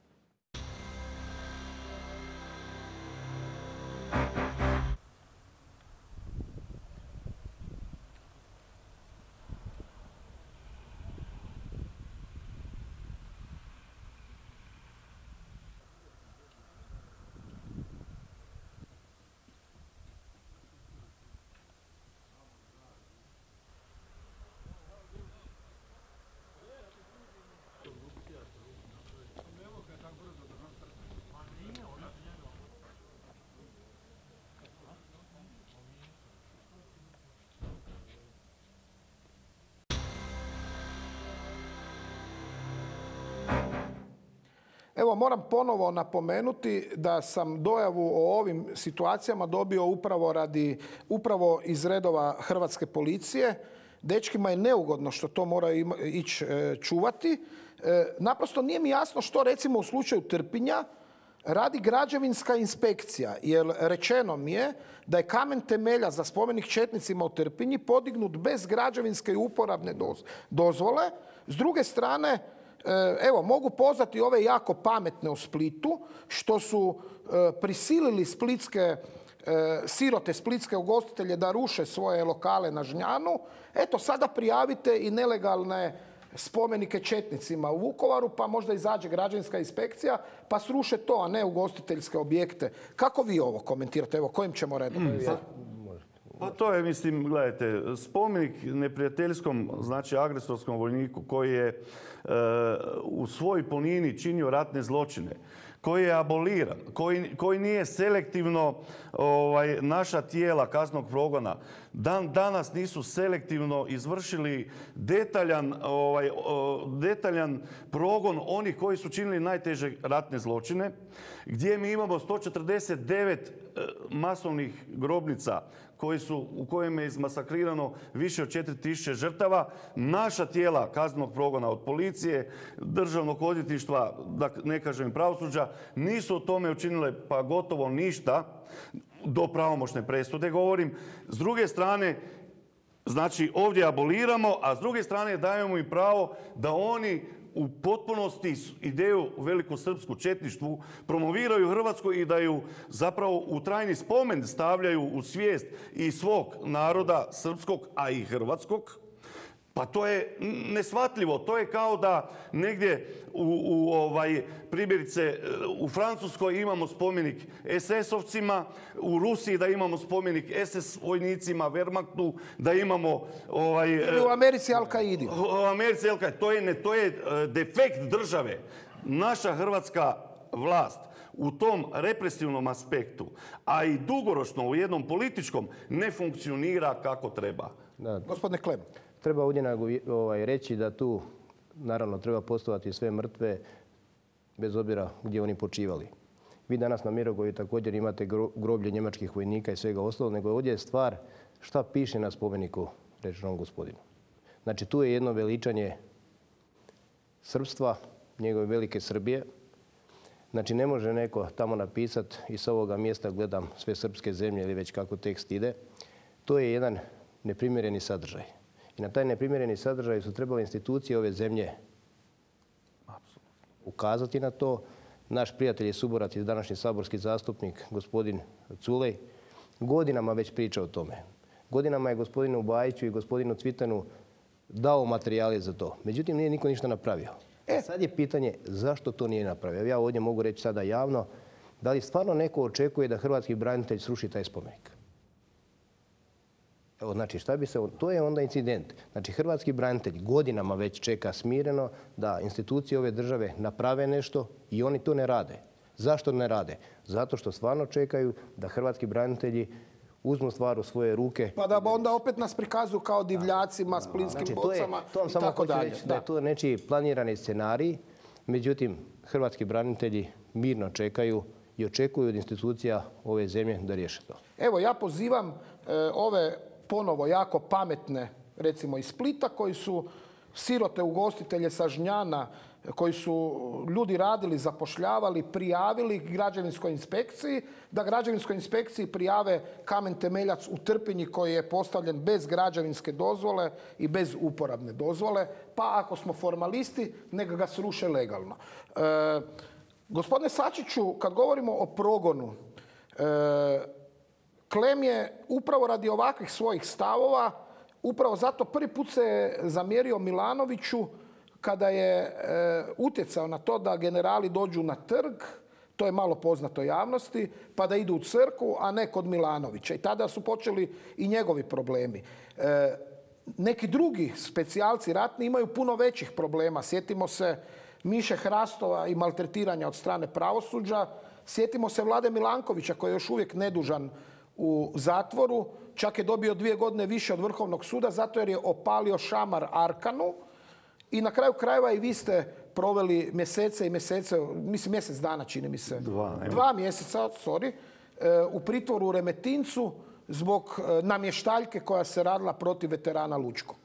Evo, moram ponovo napomenuti da sam dojavu o ovim situacijama dobio upravo iz redova hrvatske policije. Dečkima je neugodno što to moraju ići čuvati. Naprosto nije mi jasno što, recimo, u slučaju Trpinja radi građevinska inspekcija, jer rečeno mi je da je kamen temelja za spomenik četnicima u Trpinji podignut bez građevinske i uporabne dozvole. S druge strane, evo, mogu pozvati ove jako pametne u Splitu što su prisilili sirote splitske ugostitelje da ruše svoje lokale na Žnjanu. Eto, sada prijavite i nelegalne spomenike četnicima u Vukovaru, pa možda izađe građevinska inspekcija pa sruše to, a ne ugostiteljske objekte. Kako vi ovo komentirate? Evo, kojim ćemo redom? Pa to je, mislim, gledajte, spomenik neprijateljskom, znači agresorskom vojniku koji je u svojoj punini činio ratne zločine, koji je aboliran, koji nije selektivno naša tijela kaznenog progona, danas nisu selektivno izvršili detaljan progon onih koji su činili najteže ratne zločine, gdje mi imamo 149 masovnih grobnica u kojima je izmasakrirano više od 4000 žrtava. Naša tijela kaznenog progona od policije, državnog odvjetništva, da ne kažem pravosuđa, nisu o tome učinile pa gotovo ništa, do pravomoćne presude govorim. S druge strane, znači ovdje aboliramo, a s druge strane dajemo im pravo da oni u potpunosti ideju velikosrpsku četništvu promoviraju Hrvatsku i da ju zapravo u trajni spomen stavljaju u svijest i svog naroda srpskog, a i hrvatskog. Pa to je neshvatljivo. To je kao da negdje primjerice u Francuskoj imamo spomenik SS-ovcima, u Rusiji da imamo spomenik SS vojnicima, Wehrmachtu, da imamo ili u Americi Al-Qaidi. U Americi Al-Qaidi. To je defekt države. Naša hrvatska vlast u tom represivnom aspektu, a i dugoročno u jednom političkom, ne funkcionira kako treba. Gospodine Klem. Treba ovdje reći da tu naravno treba poštovati sve mrtve bez obzira gdje oni počivali. Vi danas na Mirogoju također imate groblje njemačkih vojnika i svega ostalog, nego ovdje je stvar šta piše na spomeniku rečenom gospodinu. Znači tu je jedno veličanje srpstva, njegove velike Srbije. Znači ne može neko tamo napisati i s ovoga mjesta gledam sve srpske zemlje ili već kako tekst ide. To je jedan neprimjereni sadržaj. I na taj neprimjereni sadržaj su trebale institucije ove zemlje ukazati na to. Naš prijatelj i suborac i današnji saborski zastupnik, gospodin Culej, godinama već priča o tome. Godinama je gospodinu Bajiću i gospodinu Cvitanu dao materijale za to. Međutim, nije niko ništa napravio. Sad je pitanje zašto to nije napravio. Ja ovdje mogu reći sada javno, da li stvarno neko očekuje da hrvatski branitelj sruši taj spomenik? Evo, znači, šta bi se... To je onda incident. Znači, hrvatski branitelj godinama već čeka smireno da institucije ove države naprave nešto i oni to ne rade. Zašto ne rade? Zato što stvarno čekaju da hrvatski branitelji uzmu stvar u svoje ruke. Pa da onda opet nas prikazuju kao divljacima s plinskim bocama i tako dalje. Da je to nečiji planirani scenarij, međutim, hrvatski branitelji mirno čekaju i očekuju od institucija ove zemlje da riješe to. Evo, ja pozivam ove ponovo jako pametne, recimo iz Splita, koji su sirote ugostitelje sa Žnjana, koji su ljudi radili, zapošljavali, prijavili građevinskoj inspekciji, da građevinskoj inspekciji prijave kamen temeljac u Trpinji koji je postavljen bez građevinske dozvole i bez uporabne dozvole, pa ako smo formalisti, neka ga sruše legalno. Gospodine Sačiću, kad govorimo o progonu, Klem je upravo radi ovakvih svojih stavova, upravo zato prvi put se zamjerio Milanoviću kada je utjecao na to da generali dođu na trg, to je malo poznato javnosti, pa da idu u crkvu, a ne kod Milanovića. I tada su počeli i njegovi problemi. Neki drugi specijalci ratni imaju puno većih problema. Sjetimo se Miše Hrastova i maltretiranja od strane pravosuđa. Sjetimo se Vlade Milankovića koji je još uvijek nedužan u zatvoru. Čak je dobio 2 godine više od Vrhovnog suda zato jer je opalio šamar Arkanu. I na kraju krajeva i vi ste proveli mjesece i mjesece, mislim mjesec dana čini mi se. 2 mjeseca, u pritvoru u Remetincu zbog namještaljke koja se radila protiv veterana Lučkog.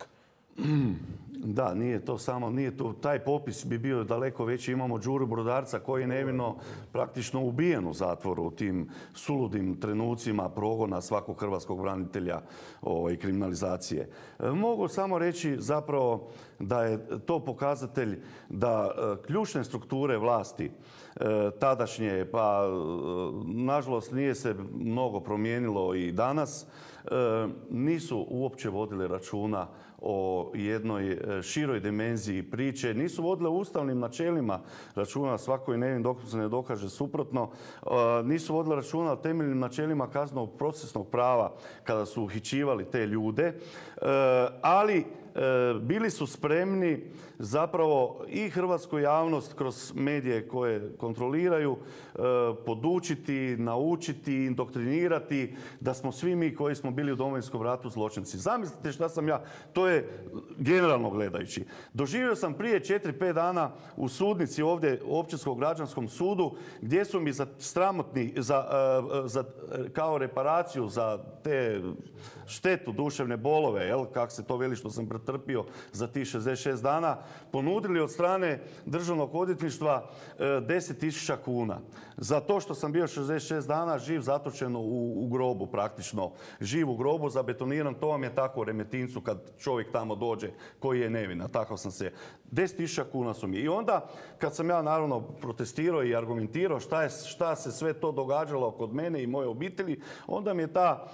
Da, nije to samo, taj popis bi bio daleko veći. Imamo Đuru Brodarca koji je nevino praktično ubijen u zatvoru u tim suludim trenucima progona svakog hrvatskog branitelja i kriminalizacije. Mogu samo reći zapravo da je to pokazatelj da ključne strukture vlasti tadašnje, pa nažalost nije se mnogo promijenilo i danas, nisu uopće vodile računa o jednoj široj dimenziji priče, nisu vodile ustavnim načelima računa, svako je nevin dok se ne dokaže suprotno, nisu vodile računa o temeljnim načelima kaznenog procesnog prava kada su uhićivali te ljude, ali bili su spremni zapravo i hrvatsku javnost kroz medije koje kontroliraju podučiti, naučiti, indoktrinirati da smo svi mi koji smo bili u Domovinskom ratu zločinci. Zamislite šta sam ja, to je generalno gledajući. Doživio sam prije 4-5 dana u sudnici ovdje u Općinskom građanskom sudu gdje su mi za sramotni, kao reparaciju za te štetu, duševne bolove, kako se to veli što sam pretrpio za tih 66 dana, ponudili od strane Državnog odvjetništva 10.000 kuna. Za to što sam bio 66 dana živ zatočen u grobu praktično. Živ u grobu, zabetoniran, to vam je tako u Remetincu kad čovjek tamo dođe koji je nevin, a takav sam se. 10.000 kuna su mi. I onda kad sam ja naravno protestirao i argumentirao šta se sve to događalo kod mene i moje obitelji, onda mi je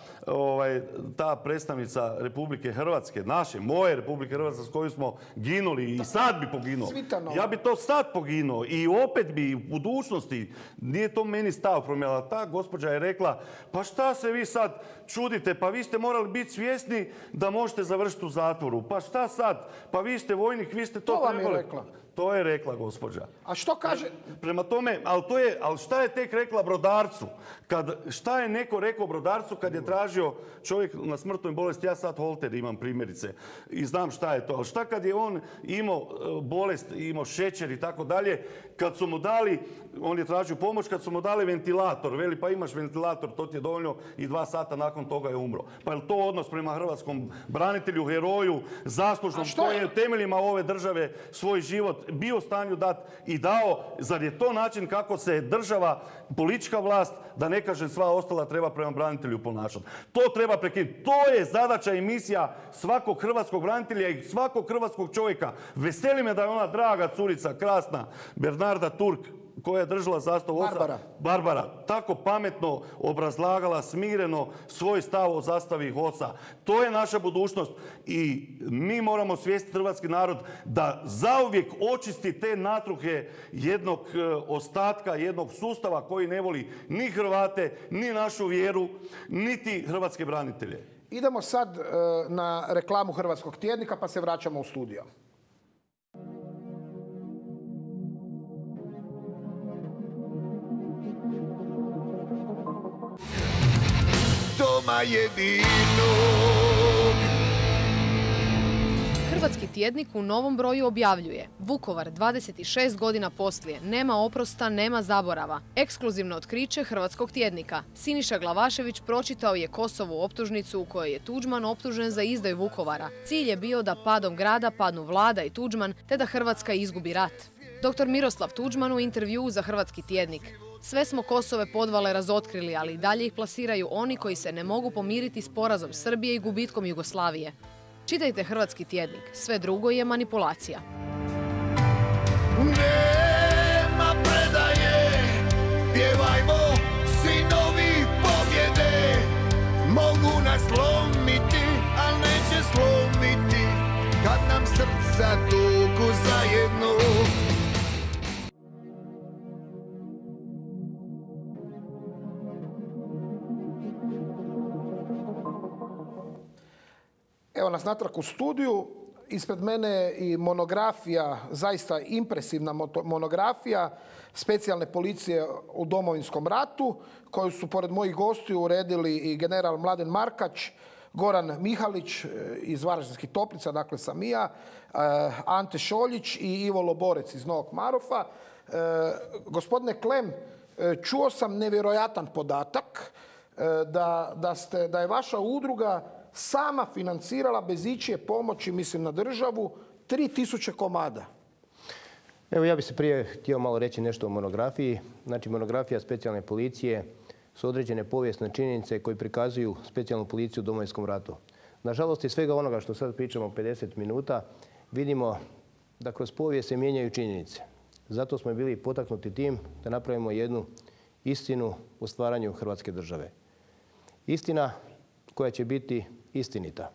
ta predstavnica Republike Hrvatske, moje Republike Hrvatske s kojom smo ginuli i sad bi poginuo. Ja bi to sad poginuo i opet bi u budućnosti, nije to meni stav promijenila. Ta gospođa je rekla, pa šta se vi sad čudite, pa vi ste morali biti svjesni da možete završiti u zatvoru. Pa šta sad? Pa vi ste vojnik, vi ste to trebali. To vam je rekla. To je rekla gospođa. A što kaže? Prema tome, ali šta je tek rekla brodarcu? Šta je neko rekao brodarcu kad je tražio čovjek na smrtnoj bolesti, ja sad holter imam primjerice i znam šta je to, ali šta kad je on imao bolest, imao šećer i tako dalje, kad su mu dali, on je tražio pomoć, kad su mu dali ventilator, veli pa imaš ventilator, to ti je dovoljno i 2 sata nakon toga je umro. Pa je li to odnos prema hrvatskom branitelju, heroju, zaslužnom, koji je u temeljima ove države svoj život bio u stanju dati i dao? Zar je to način kako se država, politička vlast, da ne kažem sva ostala, treba prema branitelju ponašati? To treba prekinuti. To je zadaća i misija svakog hrvatskog branitelja i svakog hrvatskog čovjeka. Veseli me da je ona draga curica, krasna, Bernarda Turk, koja je držala zastavu HOS-a, Barbara, tako pametno obrazlagala, smireno svoj stav o zastavi HOS-a. To je naša budućnost i mi moramo svijestiti hrvatski narod da zauvijek očisti te natruhe jednog ostatka, jednog sustava koji ne voli ni Hrvate, ni našu vjeru, niti hrvatske branitelje. Idemo sad na reklamu Hrvatskog tjednika pa se vraćamo u studio. Doma jedinog. Hrvatski tjednik u novom broju objavljuje: Vukovar 26 godina poslije, nema oprosta, nema zaborava. Ekskluzivno otkriće Hrvatskog tjednika. Siniša Glavašević pročitao je Kosovu optužnicu u kojoj je Tuđman optužen za izdaju Vukovara. Cilj je bio da padom grada padnu Vlada i Tuđman, te da Hrvatska izgubi rat. Dr. Miroslav Tuđman u intervjuu za Hrvatski tjednik: sve smo Kosove podvale razotkrili, ali i dalje ih plasiraju oni koji se ne mogu pomiriti s porazom Srbije i gubitkom Jugoslavije. Čitajte Hrvatski tjednik, sve drugo je manipulacija. Nema predaje, pjevajmo sinovi pobjede. Mogu nas slomiti, al neće slomiti kad nam srca tuku zajedno. Evo nas natrag u studiju. Ispred mene je i monografija, zaista impresivna monografija specijalne policije u Domovinskom ratu, koju su pored mojih gostiju uredili i general Mladen Markač, Goran Mihalić iz Varaždinskih Toplica, dakle sam i ja, Ante Šoljić i Ivo Loborec iz Novog Marofa. Gospodine Klem, čuo sam nevjerojatan podatak da je vaša udruga sama financirala bez ičije pomoći, mislim na državu, 3000 komada. Evo, ja bih se prije htio malo reći nešto o monografiji. Znači, monografija specijalne policije su određene povijesne činjenice koje prikazuju specijalnu policiju u Domovinskom ratu. Nažalost, iz svega onoga što sad pričamo 50 minuta, vidimo da kroz povijest se mijenjaju činjenice. Zato smo bili potaknuti tim da napravimo jednu istinu u stvaranju Hrvatske države. Istina koja će biti istinita.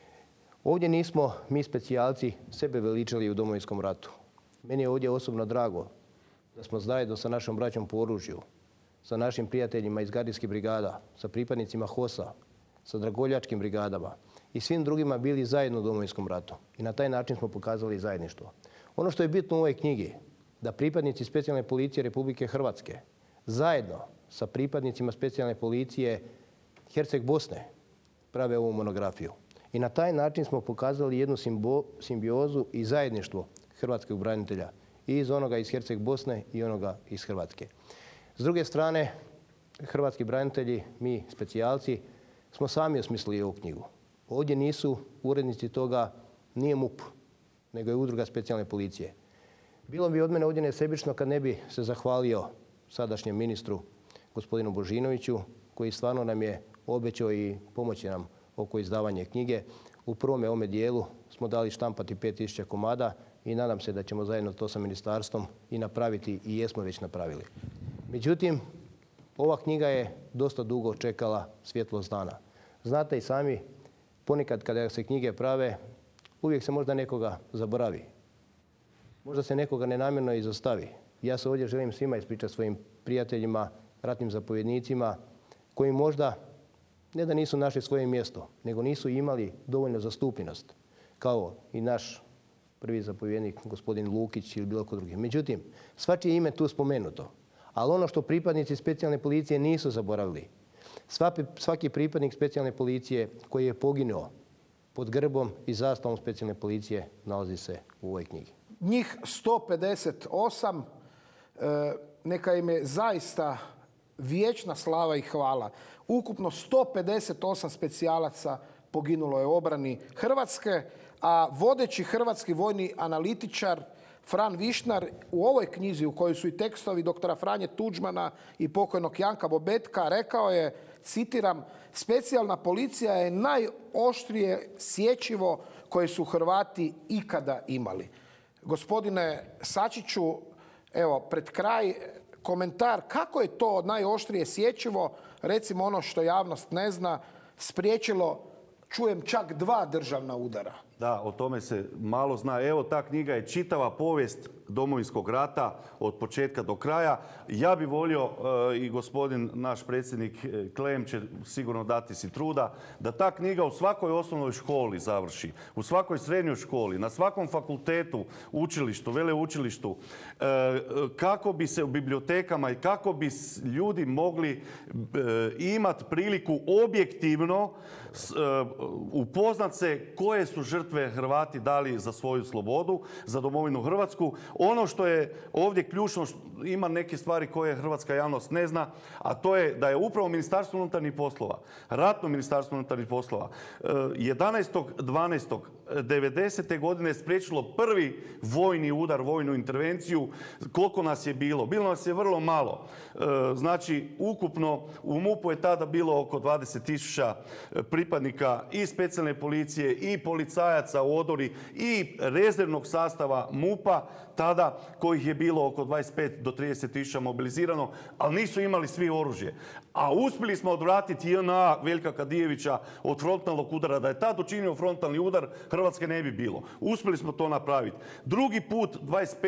Ovdje nismo mi specijalci sebe veličali u Domovinskom ratu. Meni je ovdje osobno drago da smo zajedno sa našom braćom po oružju, sa našim prijateljima iz gardijskih brigada, sa pripadnicima HOS-a, sa dragoljačkim brigadama i svim drugima bili zajedno u Domovinskom ratu. I na taj način smo pokazali zajedništvo. Ono što je bitno u ovoj knjigi, da pripadnici specijalne policije Republike Hrvatske zajedno sa pripadnicima specijalne policije Herceg Bosne prave ovu monografiju. I na taj način smo pokazali jednu simbiozu i zajedništvo hrvatskog branitelja i iz onoga iz Herceg Bosne i onoga iz Hrvatske. S druge strane, hrvatski branitelji, mi specijalci, smo sami osmislili ovu knjigu. Ovdje nisu urednici toga, nije MUP, nego je udruga specijalne policije. Bilo bi od mene ovdje nesebično kad ne bi se zahvalio sadašnjem ministru, gospodinu Božinoviću, koji stvarno nam je obećao i pomoći nam oko izdavanja knjige. U prvome ovome dijelu smo dali štampati 5000 komada i nadam se da ćemo zajedno to sa ministarstvom i napraviti i jesmo već napravili. Međutim, ova knjiga je dosta dugo čekala svjetlost dana. Znate i sami, ponekad kada se knjige prave, uvijek se možda nekoga zaboravi. Možda se nekoga nenamjerno izostavi. Ja se ovdje želim svima ispričati, svojim prijateljima, ratnim zapovjednicima, koji možda ne da nisu našli svoje mjesto, nego nisu imali dovoljno zastupljenost, kao i naš prvi zapovjednik gospodin Lukić ili bilo ko drugi. Međutim, svačije ime tu spomenuto. Ali ono što pripadnici specijalne policije nisu zaboravili, svaki pripadnik specijalne policije koji je poginuo pod grbom i zastavom specijalne policije nalazi se u ovoj knjigi. Njih 158, neka im je zaista vječna slava i hvala. Ukupno 158 specijalaca poginulo je u obrani Hrvatske, a vodeći hrvatski vojni analitičar Fran Višnar u ovoj knjizi u kojoj su i tekstovi doktora Franje Tuđmana i pokojnog Janka Bobetka rekao je, citiram, specijalna policija je najoštrije sječivo koje su Hrvati ikada imali. Gospodine Sačiću, evo, pred kraj komentar kako je to najoštrije sječivo, recimo ono što javnost ne zna, spriječilo, čujem, čak 2 državna udara. Da, o tome se malo zna. Evo, ta knjiga je čitava povijest Domovinskog rata od početka do kraja. Ja bih volio, i gospodin naš predsjednik Klem će sigurno dati si truda, da ta knjiga u svakoj osnovnoj školi završi, u svakoj srednjoj školi, na svakom fakultetu, učilištu, veleučilištu, kako bi se u bibliotekama i kako bi ljudi mogli imati priliku objektivno upoznat se koje su žrtve Hrvati dali za svoju slobodu, za domovinu Hrvatsku. Ono što je ovdje ključno, ima neke stvari koje hrvatska javnost ne zna, a to je da je upravo Ministarstvo unutarnjih poslova, ratno Ministarstvo unutarnjih poslova, 11.12.90. godine spriječilo prvi vojni udar, vojnu intervenciju. Koliko nas je bilo? Bilo nas je vrlo malo. Znači, ukupno u MUP-u je tada bilo oko 20.000 pripadnika i specijalne policije i policajaca u odori i rezervnog sastava MUP-a tada, kojih je bilo oko 25 do 30.000 mobilizirano, ali nisu imali svi oružje. A uspjeli smo odvratiti JNA Veljka Kadijevića od frontalnog udara. Da je tad učinio frontalni udar, Hrvatske ne bi bilo. Uspjeli smo to napraviti. Drugi put,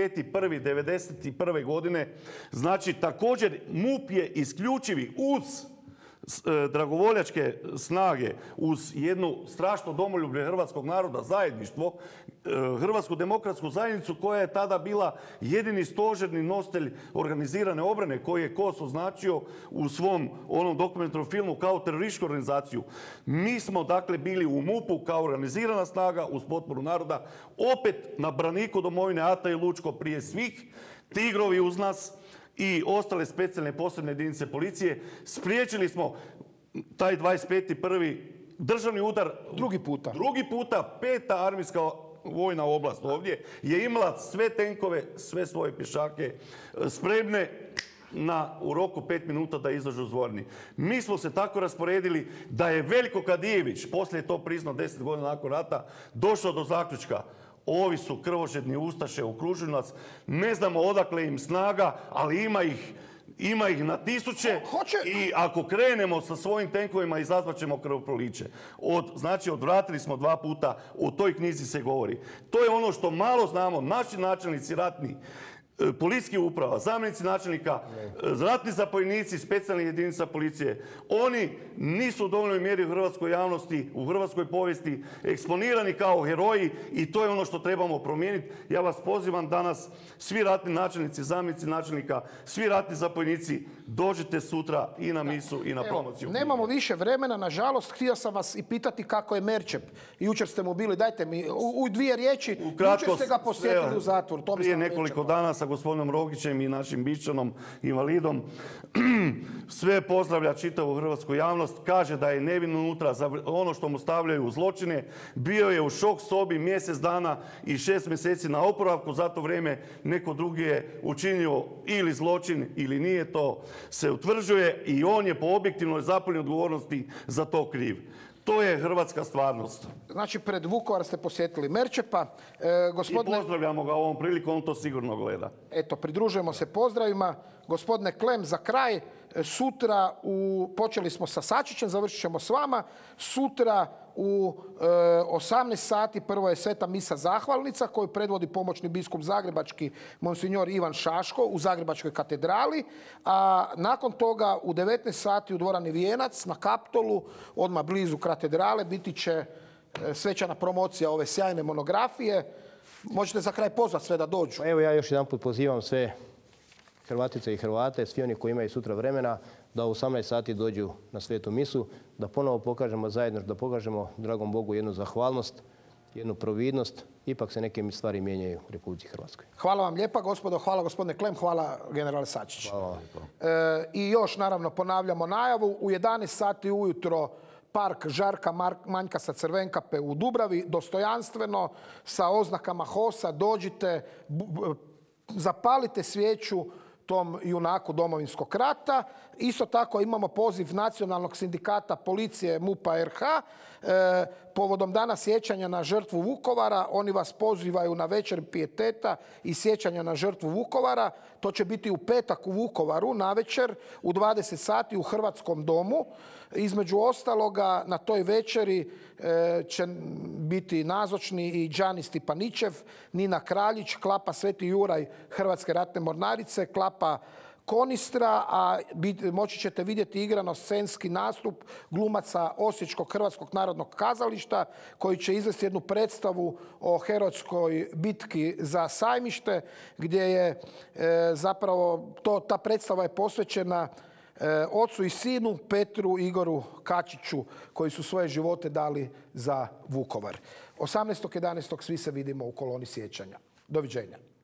25.1.1991. godine, znači također MUP je isključivi uz dragovoljačke snage, uz jednu strašno domoljublje hrvatskog naroda, zajedništvo, Hrvatsku demokratsku zajednicu koja je tada bila jedini stožerni nositelj organizirane obrane koji je KOS označio u svom onom dokumentarnom filmu kao terorističku organizaciju. Mi smo dakle bili u MUP-u kao organizirana snaga uz potporu naroda, opet na braniku domovine Ata i Lučko prije svih, Tigrovi uz nas i ostale specijalne posebne jedinice policije. Spriječili smo taj 25.1. državni udar. Drugi puta. 5. armijska vojna oblast ovdje je imala sve tenkove, sve svoje pješake spremne u roku 5 minuta da izađu zvorni. Mi smo se tako rasporedili da je Veljko Kadijević, poslije je to priznao 10 godina nakon rata, došao do zaključka: ovi su krvožedni ustaše, okružuju nas, ne znamo odakle im snaga, ali ima ih na tisuće i ako krenemo sa svojim tenkovima izazvat ćemo krvoproliće. Znači, odvratili smo 2 puta, u toj knjizi se govori. To je ono što malo znamo, naši načelnici ratni, policijskih uprava, zamjenici načelnika, ratni zapovjednici specijalnih jedinica policije, oni nisu u dovoljnoj mjeri u hrvatskoj javnosti, u hrvatskoj povijesti eksponirani kao heroji i to je ono što trebamo promijeniti. Ja vas pozivam danas, svi ratni načelnici, zamjenici načelnika, svi ratni zapovjednici, dođite sutra i na misu i na promociju. Nemamo više vremena, nažalost. Htio sam vas i pitati kako je Merčep. Jučer ste mu bili, dajte mi u 2 riječi. Jučer ste ga posjetili u zatvor. Prije nekoliko dana sa gospodinom Rogićem i našim Bišćanom, invalidom. Sve pozdravlja čitavu hrvatsku javnost. Kaže da je nevin unutra za ono što mu stavljaju u zločine. Bio je u šok sobi mjesec dana i 6 mjeseci na oporavku. Za to vrijeme neko drugi je učinio ili zločin ili nije, to se utvrđuje i on je po objektivnoj zapovjednoj odgovornosti za to kriv. To je hrvatska stvarnost. Znači, pred Vukovar ste posjetili Merčepa. I pozdravljamo ga ovom prilikom, on to sigurno gleda. Eto, pridružujemo se pozdravima. Gospodine Klem, za kraj, sutra počeli smo sa Sačićem, završit ćemo s vama. Sutra u 18 sati prvo je sveta misa zahvalnica koju predvodi pomoćni biskup zagrebački monsignor Ivan Šaško u Zagrebačkoj katedrali, a nakon toga u 19 sati u dvorani Vijenac na Kaptolu, odmah blizu katedrale, biti će svečana promocija ove sjajne monografije. Možete za kraj pozvati sve da dođu. Pa evo ja još jedan put pozivam sve Hrvatice i Hrvate, svi oni koji imaju sutra vremena, da u 18 sati dođu na svetu misu, da ponovo pokažemo zajedno, da pokažemo dragom Bogu jednu zahvalnost, jednu providnost. Ipak se neke stvari mijenjaju u Republici Hrvatskoj. Hvala vam lijepa, gospodo. Hvala, gospodine Klem. Hvala, generale Sačić. Hvala. I još, naravno, ponavljamo najavu. U 11 sati ujutro park Žarka Manjka sa Crvenkape u Dubravi, dostojanstveno, sa oznakama HOS-a. Dođite, zapalite svijeću tom junaku Domovinskog rata. Isto tako imamo poziv Nacionalnog sindikata policije MUP-a RH. Povodom dana sjećanja na žrtvu Vukovara, oni vas pozivaju na večer pijeteta i sjećanja na žrtvu Vukovara. To će biti u petak u Vukovaru, navečer, u 20 sati u Hrvatskom domu. Između ostaloga, na toj večeri će biti nazočni i Đani Stipanićev, Nina Kraljić, klapa Sveti Juraj Hrvatske ratne mornarice, klapa Konistra, a moći ćete vidjeti igrano scenski nastup glumaca Osječkog Hrvatskog narodnog kazališta koji će izvesti jednu predstavu o herojskoj bitki za Sajmište, gdje je zapravo ta predstava je posvećena ocu i sinu Petru Igoru Kačiću koji su svoje živote dali za Vukovar. 18.11. svi se vidimo u koloni sjećanja. Doviđenja.